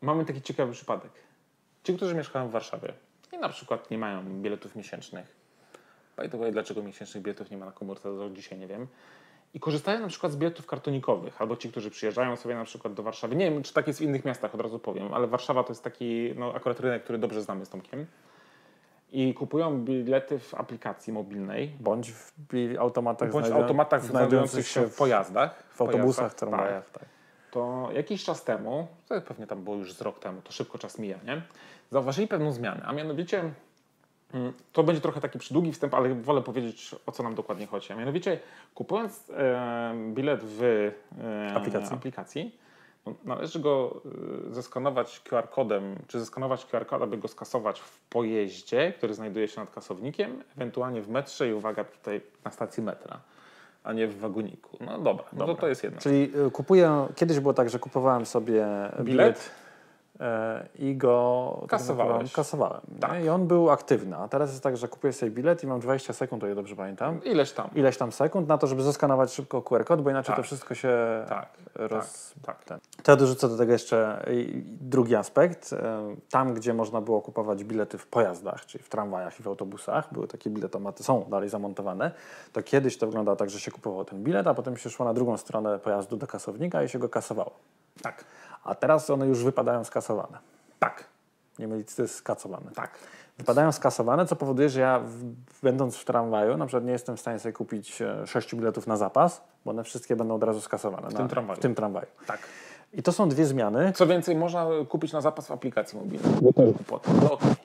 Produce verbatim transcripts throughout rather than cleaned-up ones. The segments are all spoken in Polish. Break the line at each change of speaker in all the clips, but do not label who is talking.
mamy taki ciekawy przypadek. Ci, którzy mieszkają w Warszawie i na przykład nie mają biletów miesięcznych. By the way, dlaczego miesięcznych biletów nie ma na komórce, to dzisiaj nie wiem. I korzystają na przykład z biletów kartonikowych, albo ci, którzy przyjeżdżają sobie na przykład do Warszawy. Nie wiem, czy tak jest w innych miastach, od razu powiem, ale Warszawa to jest taki, no akurat rynek, który dobrze znamy z Tomkiem. I kupują bilety w aplikacji mobilnej.
Bądź w automatach,
bądź w
znajdu-
automatach znajdujących się w pojazdach.
W autobusach,
w
tramwajach.
Tak.
Tak.
To jakiś czas temu, to pewnie tam było już z rok temu, to szybko czas mija, nie? Zauważyli pewną zmianę, a mianowicie to będzie trochę taki przydługi wstęp, ale wolę powiedzieć, o co nam dokładnie chodzi. A mianowicie kupując e, bilet w e,
aplikacji,
aplikacji no, należy go e, zeskanować Q R kodem, czy zeskanować Q R kod, aby go skasować w pojeździe, który znajduje się nad kasownikiem, ewentualnie w metrze i uwaga, tutaj na stacji metra, a nie w wagoniku. No dobra, no to, to jest jedno.
Czyli y, kupuję, kiedyś było tak, że kupowałem sobie bilet, bilet e, i go
kasowałeś.
kasowałem.
Tak.
I on był aktywny. A teraz jest tak, że kupuję sobie bilet i mam dwadzieścia sekund, o ile dobrze pamiętam.
Ileś tam.
Ileś tam sekund na to, żeby zeskanować szybko Q R kod, bo inaczej
tak.
to wszystko się
tak.
roz...
Tak, tak.
To ja dorzucę do tego jeszcze drugi aspekt. Tam, gdzie można było kupować bilety w pojazdach, czyli w tramwajach i w autobusach, były takie biletomaty, są dalej zamontowane, to kiedyś to wyglądało tak, że się kupowało ten bilet, a potem się szło na drugą stronę pojazdu do kasownika i się go kasowało.
Tak.
A teraz one już wypadają skasowane.
Tak.
Nie mylić, to jest skasowane.
Tak.
Wypadają skasowane, co powoduje, że ja w, będąc w tramwaju na przykład nie jestem w stanie sobie kupić e, sześciu biletów na zapas, bo one wszystkie będą od razu skasowane.
W
na,
tym tramwaju.
W tym tramwaju.
Tak.
I to są dwie zmiany.
Co więcej, można kupić na zapas w aplikacji mobilnej. Bo to jest głupota. No, okay.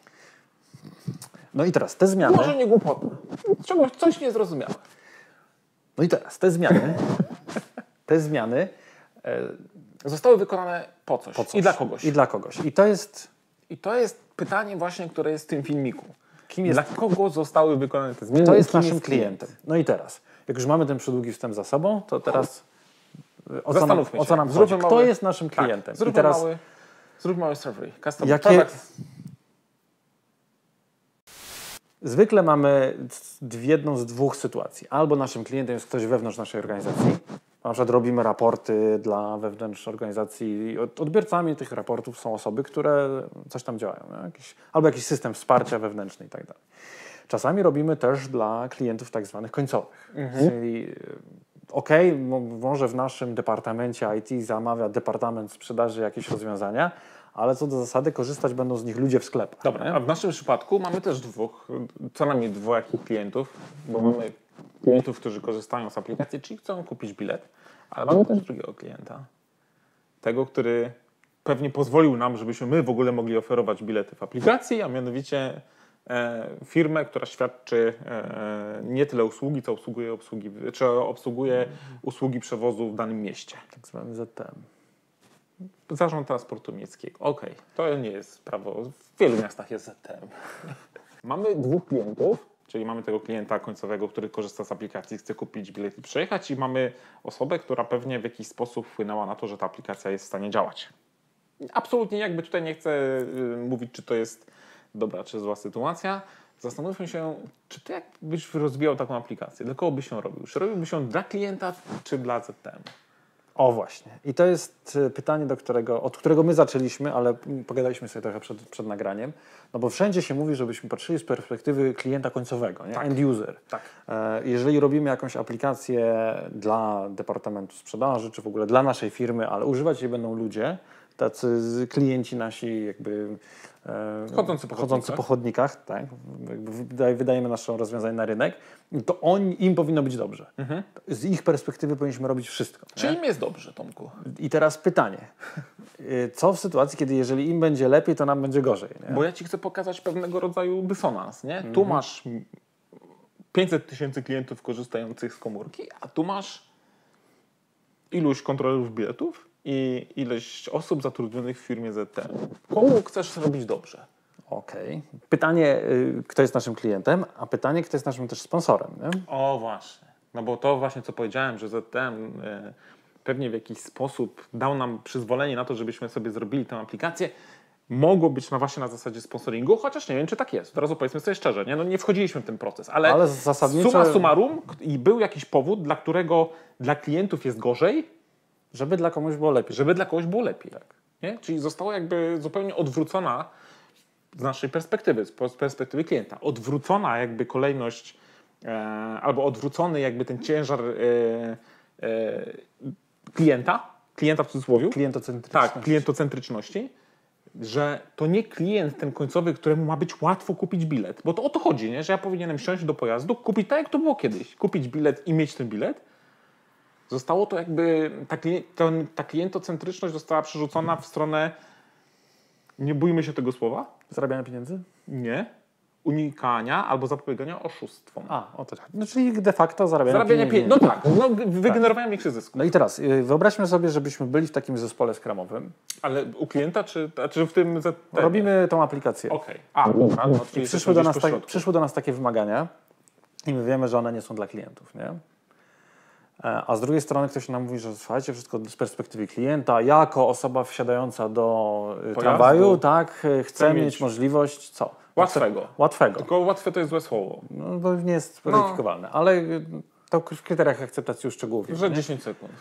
No i teraz te zmiany...
Może nie głupota. Czegoś, coś niezrozumiałe.
No i teraz te zmiany... te zmiany...
E, zostały wykonane po coś.
po coś.
I dla kogoś.
I dla kogoś. I to jest...
I to jest pytanie właśnie, które jest w tym filmiku.
Kim jest...
Dla kogo zostały wykonane te zmiany?
Kto jest
Kim
naszym
jest
klientem?
klient?
No i teraz, jak już mamy ten przydługi wstęp za sobą, to teraz o co nam,
Zastanówmy
o co nam
się.
chodzi?
Zróbmy
Kto
mały-
jest naszym
Tak.
klientem?
Zróbmy
I teraz
mały, zróbmy mały survey. Custom
Jakie-
products.
zwykle mamy d- jedną z dwóch sytuacji. Albo naszym klientem jest ktoś wewnątrz naszej organizacji. Na przykład robimy raporty dla wewnątrz organizacji. Od- Odbiorcami tych raportów są osoby, które coś tam działają. Nie? Jakiś, albo jakiś system wsparcia wewnętrzny i tak dalej. Czasami robimy też dla klientów tak zwanych końcowych. Czyli okej, mo- może w naszym departamencie I T zamawia departament sprzedaży jakieś rozwiązania, ale co do zasady korzystać będą z nich ludzie w sklepach.
Dobra,
nie?
a w naszym przypadku mamy też dwóch, co najmniej dwojakich klientów, bo mamy klientów, którzy korzystają z aplikacji, czyli chcą kupić bilet, ale mamy też drugiego klienta. Tego, który pewnie pozwolił nam, żebyśmy my w ogóle mogli oferować bilety w aplikacji, a mianowicie e, firmę, która świadczy e, nie tyle usługi, co obsługuje, obsługi, czy obsługuje usługi przewozu w danym mieście.
Tak zwany Z T M.
Zarząd Transportu Miejskiego. Okej, to nie jest prawo. W wielu miastach jest Z T M. Mamy dwóch klientów, czyli mamy tego klienta końcowego, który korzysta z aplikacji, chce kupić bilet i przejechać, i mamy osobę, która pewnie w jakiś sposób wpłynęła na to, że ta aplikacja jest w stanie działać. Absolutnie jakby tutaj nie chcę y, mówić, czy to jest dobra, czy zła sytuacja. Zastanówmy się, czy ty jakbyś rozwijał taką aplikację, dla kogo byś ją robił? Czy robiłbyś ją dla klienta, czy dla Z T M?
O właśnie. I to jest y, pytanie, do którego, od którego my zaczęliśmy, ale mm, pogadaliśmy sobie trochę przed, przed nagraniem. No bo wszędzie się mówi, żebyśmy patrzyli z perspektywy klienta końcowego, nie?
Tak.
End user.
Tak.
E, jeżeli robimy jakąś aplikację dla Departamentu Sprzedaży, czy w ogóle dla naszej firmy, ale używać jej będą ludzie, tacy z- klienci nasi jakby e,
Chodzący po
chodzący
chodnikach.
po chodnikach, tak? Jakby wydaje- wydajemy nasze rozwiązanie na rynek, to oni, im powinno być dobrze. Z ich perspektywy powinniśmy robić wszystko.
Czy
nie?
im jest dobrze, Tomku?
I teraz pytanie. Y, Co w sytuacji, kiedy jeżeli im będzie lepiej, to nam będzie gorzej? Nie?
Bo ja ci chcę pokazać pewnego rodzaju dysonans, nie? Tu masz pięćset tysięcy klientów korzystających z komórki, a tu masz iluś kontrolerów biletów i ileś osób zatrudnionych w firmie Z T M. Komu chcesz robić dobrze?
Okej. Pytanie, y, kto jest naszym klientem, a pytanie, kto jest naszym też sponsorem. Nie?
O właśnie. No bo to właśnie co powiedziałem, że Z T M e, pewnie w jakiś sposób dał nam przyzwolenie na to, żebyśmy sobie zrobili tę aplikację. Mogło być na właśnie na zasadzie sponsoringu, chociaż nie wiem, czy tak jest. Od razu powiedzmy sobie szczerze, nie? No nie wchodziliśmy w ten proces, ale,
Ale zasadniczo-
summa summarum i był jakiś powód, dla którego dla klientów jest gorzej,
Żeby dla komuś było lepiej.
żeby dla kogoś było lepiej. Nie? Czyli została jakby zupełnie odwrócona z naszej perspektywy, z perspektywy klienta. Odwrócona jakby kolejność e, albo odwrócony jakby ten ciężar e, e, klienta, klienta w cudzysłowie.
Klientocentryczność.
Tak, klientocentryczności, że to nie klient ten końcowy, któremu ma być łatwo kupić bilet. Bo to o to chodzi, nie? Że ja powinienem siąść do pojazdu, kupić tak jak to było kiedyś, kupić bilet i mieć ten bilet. Zostało to jakby, ta, ta, ta klientocentryczność została przerzucona w stronę, nie bójmy się tego słowa.
Zarabiania pieniędzy?
Nie. Unikania albo zapobiegania oszustwom.
A, o to tak. No, czyli de facto zarabiania,
Zarabiania
pieniędzy.
pieniędzy. No tak, no, wygenerowania tak. większych zysków.
No i teraz, y, wyobraźmy sobie, żebyśmy byli w takim zespole skramowym.
Ale u klienta, czy, czy w tym... Z...
Robimy tą aplikację.
Okej. Okay. A, dobra. No,
I przyszły do, nas ta, przyszły do nas takie wymagania i my wiemy, że one nie są dla klientów, nie? A z drugiej strony ktoś nam mówi, że słuchajcie, wszystko z perspektywy klienta, jako osoba wsiadająca do Pojazdu, tramwaju, tak, chcę, chcę mieć, mieć możliwość, co?
Łatwego.
Łatwego.
Tylko łatwe to jest złe słowo.
No, bo nie jest weryfikowalne, no. Ale to w kryteriach akceptacji uszczegółowień.
Że dziesięć sekund.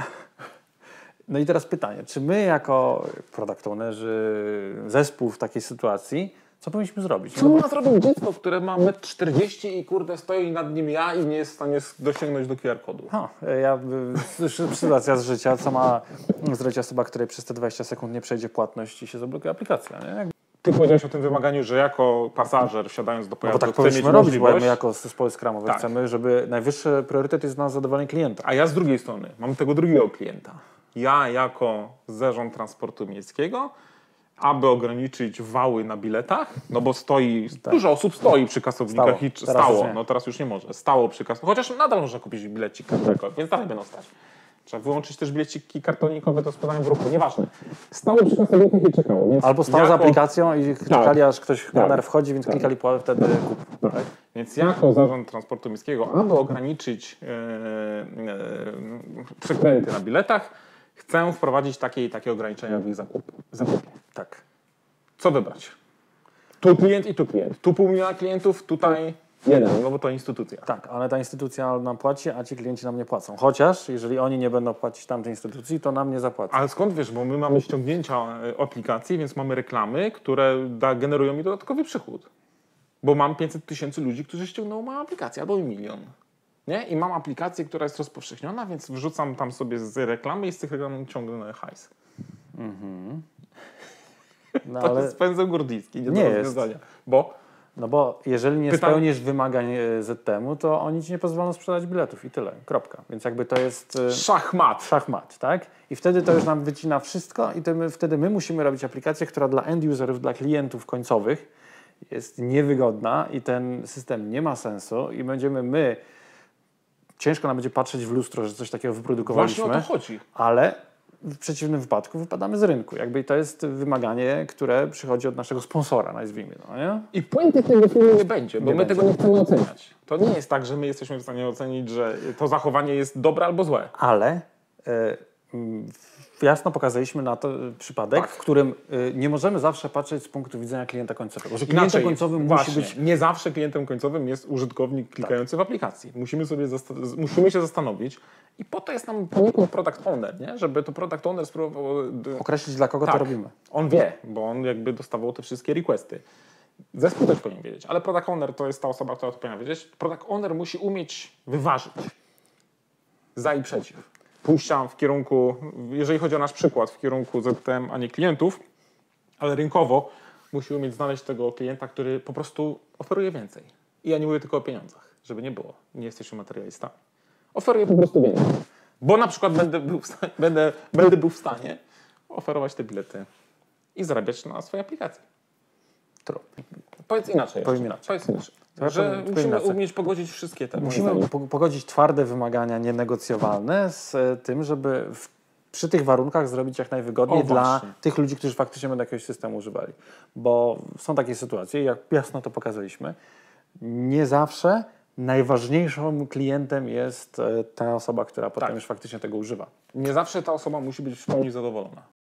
No i teraz pytanie, czy my jako product ownerzy, zespół w takiej sytuacji, co powinniśmy zrobić?
Co ma zrobić dziecko, które ma metr czterdzieści i kurde stoi nad nim ja i nie jest w stanie dosięgnąć do Q R kodu?
Ha, ja, sytuacja z życia, co ma zrobić osoba, której przez te dwadzieścia sekund nie przejdzie płatność i się zablokuje aplikacja. Nie?
Ty powiedziałeś o tym wymaganiu, że jako pasażer wsiadając do pojazdu
no bo tak
chcę mieć
robić,
możliwość...
bo my jako zespoły skramowe tak. chcemy, żeby najwyższy priorytet jest na zadowolenie klienta.
A ja z drugiej strony mam tego drugiego klienta. Ja jako zarząd transportu miejskiego, aby ograniczyć wały na biletach, no bo stoi, tak. dużo osób stoi przy kasownikach
stało.
i
Teraz
stało, no teraz już nie może, stało przy kasownikach, chociaż nadal można kupić bilecik kartonikowy, więc dalej będą stać. Trzeba wyłączyć też bileciki kartonikowe do sprzedania w ruchu, nieważne. Stało przy kasownikach i czekało. Więc
albo stało
jako...
z aplikacją i czekali,
tak.
aż ktoś tak. wchodzi, więc tak. klikali po, wtedy kup.
Tak. Tak. Więc jako zarząd transportu miejskiego, aby ograniczyć e, e, przekręty na biletach, chcę wprowadzić takie i takie ograniczenia w ich zakupie. zakupie.
Tak.
Co wybrać? Tu klient i tu klient. Tu pół miliona klientów, tutaj jeden, no bo to instytucja.
Tak, ale ta instytucja nam płaci, a ci klienci nam nie płacą. Chociaż, jeżeli oni nie będą płacić tamtej instytucji, to nam nie zapłacą.
Ale skąd wiesz, bo my mamy ściągnięcia aplikacji, więc mamy reklamy, które da, generują mi dodatkowy przychód. Bo mam pięćset tysięcy ludzi, którzy ściągną moją aplikację, albo milion. Nie? I mam aplikację, która jest rozpowszechniona, więc wrzucam tam sobie z reklamy i z tych reklam ciągnę hajs. Mhm. No, to ale... jest pędzel górdyjski, nie, nie do rozwiązania. Bo?
No bo jeżeli nie Pytam... spełnisz wymagań Z T M-u, to oni ci nie pozwolą sprzedać biletów i tyle. Kropka. Więc jakby to jest...
Szachmat.
Szachmat, tak? I wtedy to już nam wycina wszystko i my, wtedy my musimy robić aplikację, która dla end-userów, dla klientów końcowych jest niewygodna i ten system nie ma sensu i będziemy my... Ciężko nam będzie patrzeć w lustro, że coś takiego wyprodukowaliśmy.
Właśnie o to chodzi.
Ale w przeciwnym wypadku wypadamy z rynku. Jakby to jest wymaganie, które przychodzi od naszego sponsora, nazwijmy. No, nie?
I puenty tego filmu nie będzie, bo
nie
my
będzie.
tego nie chcemy oceniać. To nie jest tak, że my jesteśmy w stanie ocenić, że to zachowanie jest dobre albo złe.
Ale y, y, jasno pokazaliśmy na to przypadek, tak. w którym y, nie możemy zawsze patrzeć z punktu widzenia klienta końcowego. Że klientem
Inaczej,
końcowym
właśnie,
musi być...
Nie zawsze klientem końcowym jest użytkownik klikający tak. w aplikacji. Musimy, sobie musimy się zastanowić i po to jest nam poniekąd product owner, nie? Żeby to product owner spróbował...
określić, dla kogo
tak.
to robimy.
On wie, bo on jakby dostawał te wszystkie requesty. Zespół też powinien wiedzieć, ale product owner to jest ta osoba, która to powinna wiedzieć. Product owner musi umieć wyważyć za i przeciw. Pójścia w kierunku, jeżeli chodzi o nasz przykład, w kierunku Z T M, a nie klientów, ale rynkowo musi umieć znaleźć tego klienta, który po prostu oferuje więcej. I ja nie mówię tylko o pieniądzach, żeby nie było. Nie jesteśmy materialistami. Oferuję po prostu więcej. Bo na przykład będę był w stanie, będę, będę był w stanie oferować te bilety i zarabiać na swojej aplikacji. True. Powiedz inaczej.
Powiem inaczej.
Powiedz inaczej.
To
że
powiem,
musimy
inaczej.
umieć pogodzić wszystkie te...
Musimy po, pogodzić twarde wymagania nienegocjowalne z e, tym, żeby w, przy tych warunkach zrobić jak najwygodniej
O,
dla
właśnie.
tych ludzi, którzy faktycznie będą jakiegoś systemu używali. Bo są takie sytuacje, jak jasno to pokazaliśmy, nie zawsze najważniejszym klientem jest e, ta osoba, która potem
tak.
już faktycznie tego używa.
Nie zawsze ta osoba musi być w pełni zadowolona.